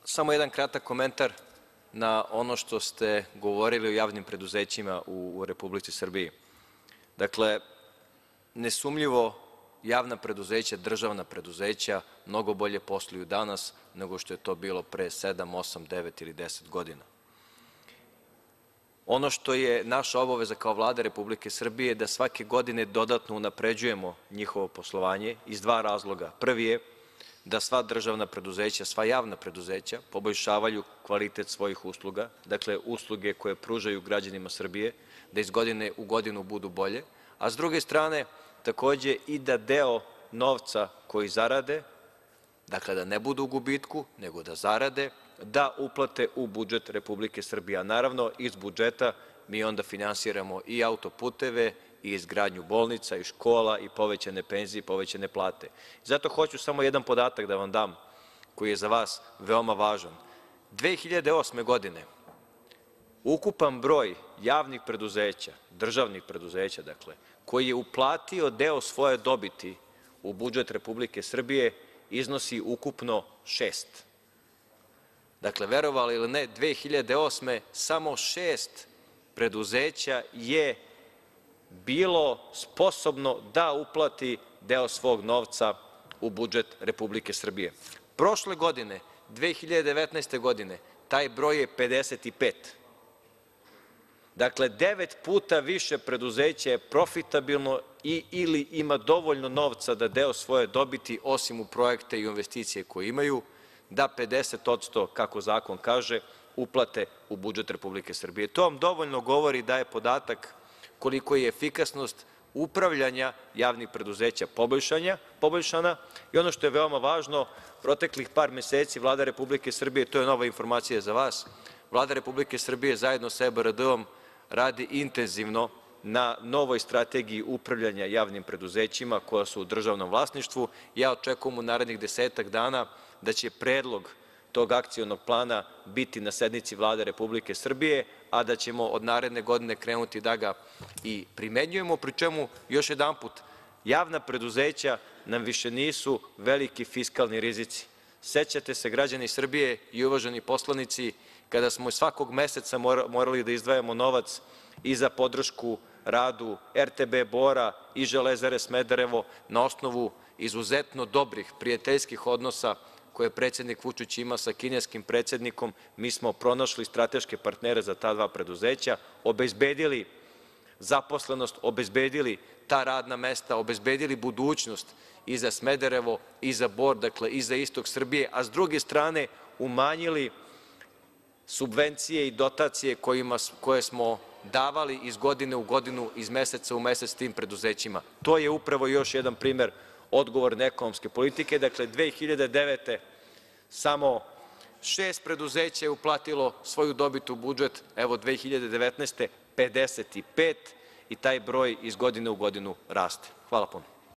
Samo jedan kratak komentar na ono što ste govorili o javnim preduzećima u Republici Srbiji. Dakle, nesumnjivo javna preduzeća, državna preduzeća mnogo bolje posluju danas nego što je to bilo pre 7, 8, 9 ili 10 godina. Ono što je naša obaveza kao Vlada Republike Srbije je da svake godine dodatno unapređujemo njihovo poslovanje iz dva razloga. Prvi je da sva državna preduzeća, sva javna preduzeća poboljšavaju kvalitet svojih usluga, dakle usluge koje pružaju građanima Srbije, da iz godine u godinu budu bolje, a s druge strane takođe i da deo novca koji zarade, dakle da ne budu u gubitku, nego da zarade, da uplate u budžet Republike Srbije. A naravno iz budžeta mi onda finansiramo i autoputeve, i izgradnju bolnica, i škola, i povećane penzije, i povećane plate. Zato hoću samo jedan podatak da vam dam, koji je za vas veoma važan. 2008. godine ukupan broj javnih preduzeća, državnih preduzeća, dakle, koji je uplatio deo svoje dobiti u budžet Republike Srbije iznosi ukupno 6. Dakle, verovali ili ne, 2008. samo 6 preduzeća je bilo sposobno da uplati deo svog novca u budžet Republike Srbije. Prošle godine, 2019. godine, taj broj je 55. Dakle, 9 puta više preduzeća je profitabilno ili ima dovoljno novca da deo svoje dobiti, osim u projekte i investicije koje imaju, da 50%, kako zakon kaže, uplate u budžet Republike Srbije. To vam dovoljno govori da je podatak koliko je efikasnost upravljanja javnih preduzeća poboljšana i ono što je veoma važno, proteklih par meseci Vlada Republike Srbije, to je nova informacija za vas, Vlada Republike Srbije zajedno sa EBRD-om radi intenzivno na novoj strategiji upravljanja javnim preduzećima koja su u državnom vlasništvu. Ja očekujem u narednih 10-ak dana da će predlog tog akcionog plana biti na sednici Vlade Republike Srbije, a da ćemo od naredne godine krenuti da ga i primenjujemo, pri čemu, još jedanput, javna preduzeća nam više nisu veliki fiskalni rizici. Sećate se, građani Srbije i uvaženi poslanici, kada smo svakog meseca morali da izdvajamo novac i za podršku radu RTB Bora i Železare Smederevo na osnovu izuzetno dobrih prijateljskih odnosa koje predsednik Vučić ima sa kineskim predsednikom, mi smo pronašli strateške partnere za ta dva preduzeća, obezbedili zaposlenost, obezbedili ta radna mesta, obezbedili budućnost i za Smederevo i za Bor, dakle i za istok Srbije, a s druge strane umanjili subvencije i dotacije koje smo davali iz godine u godinu, iz meseca u mesec tim preduzećima. To je upravo još jedan primer odgovorne ekonomske politike. Dakle, 2009. samo 6 preduzeća je uplatilo svoju dobit u budžet, evo 2019. 55 i taj broj iz godine u godinu raste. Hvala puno.